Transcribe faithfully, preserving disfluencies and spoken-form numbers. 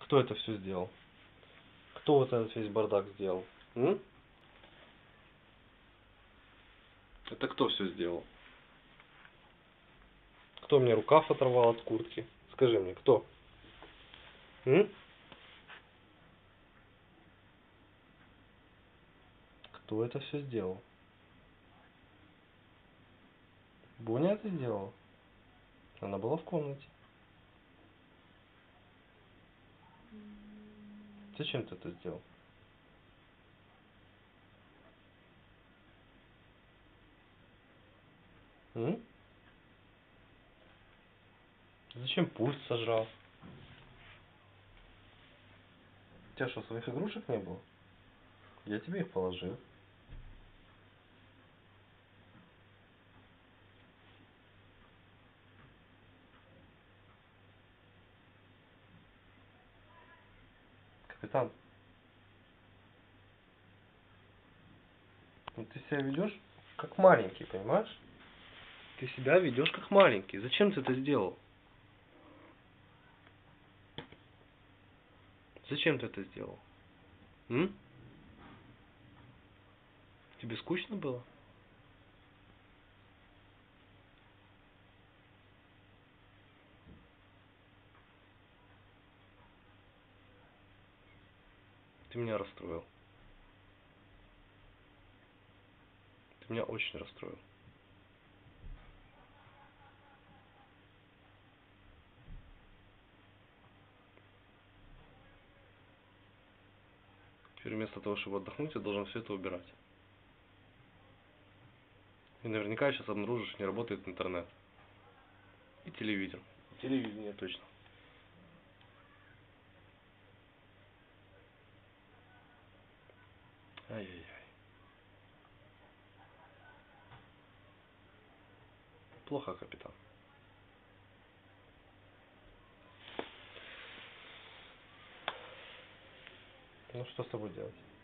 Кто это все сделал? Кто вот этот весь бардак сделал? М? Это кто все сделал? Кто мне рукав оторвал от куртки? Скажи мне, кто? М? Кто это все сделал? Буня это сделала? Она была в комнате. Зачем ты это сделал? М? Зачем пульт сожрал? У тебя что, своих игрушек не было? Я тебе их положил. Капитан, ну ты себя ведешь как маленький, понимаешь? Ты себя ведешь как маленький. Зачем ты это сделал? Зачем ты это сделал? М? Тебе скучно было? Ты меня расстроил. Ты меня очень расстроил. Теперь вместо того, чтобы отдохнуть, я должен все это убирать. И наверняка сейчас обнаружишь, не работает интернет. И телевизор. Телевидение точно. Ай-яй-яй. Плохо, капитан. Ну что с тобой делать?